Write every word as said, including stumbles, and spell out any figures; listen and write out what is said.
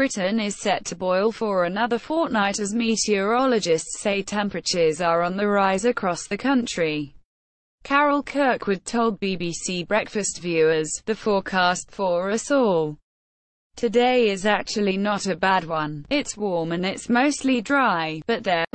Britain is set to boil for another fortnight as meteorologists say temperatures are on the rise across the country. Carol Kirkwood told B B C Breakfast viewers, "The forecast for us all today is actually not a bad one. It's warm and it's mostly dry, but there